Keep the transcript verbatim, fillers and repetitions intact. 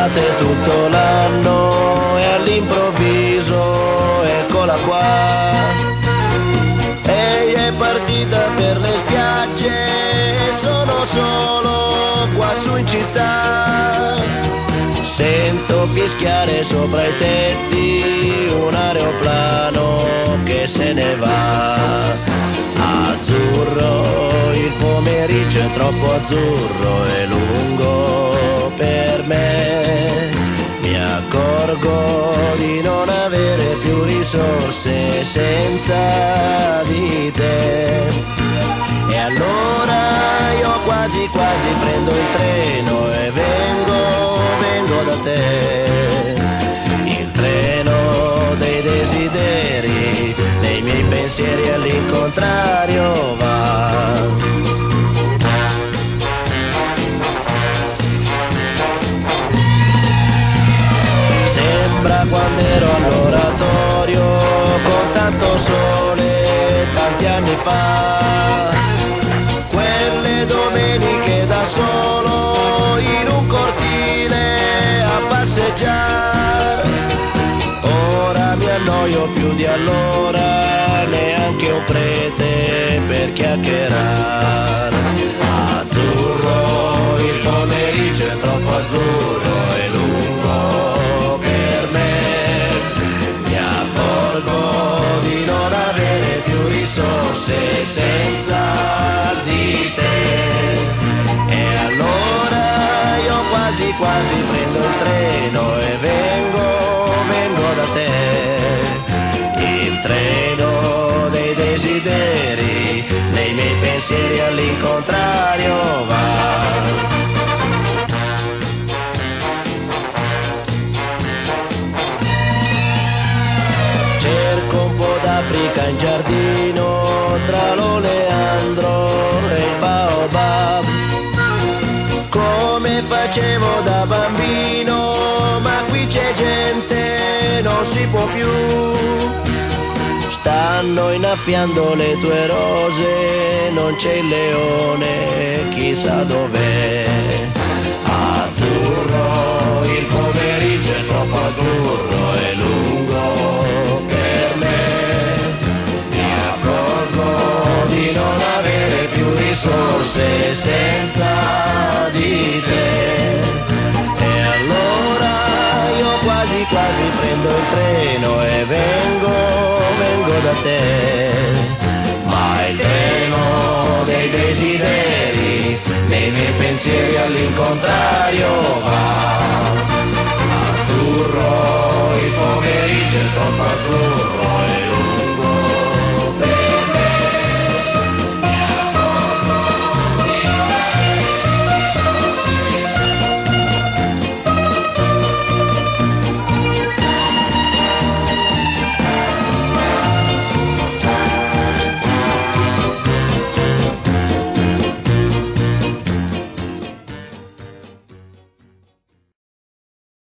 d'estate tutto l'anno e all'improvviso eccola qua. Ehi, è partita per le spiagge e sono solo qua su in città. Sento fischiare sopra i tetti un aeroplano che se ne va. Azzurro, il pomeriggio è troppo azzurro e lungo per me. Mi accorgo di non avere più risorse senza di te. E allora io quasi quasi prendo il treno e vengo, vengo da te. Il treno dei desideri, dei miei pensieri all'incontrario va. Sembra quando ero all'oratorio con tanto sole tanti anni fa. Quelle domeniche da solo in un cortile a passeggiare. Ora mi annoio più di allora, neanche un prete per chiacchierare. Azzurro, il pomeriggio è troppo azzurro e lungo per me. Mi accorgo di non avere più risorse senza di te. E allora io quasi quasi prendo il treno e vengo, vengo da te. Il treno dei desideri, dei miei pensieri all'incontrario va. Cerco un po' d'Africa in giardino tra l'oleandro e il baobab, come facevo da bambino, ma qui c'è gente, non si può più. Stanno innaffiando le tue rose, non c'è il leone, chissà dov'è. Azzurro, il pomeriggio è troppo azzurro e lungo per me. Mi accorgo di non avere più risorse senza di te. E allora io quasi quasi prendo il treno e vengo, vengo da te. Ma il treno dei desideri, dei miei pensieri all'incontrario va.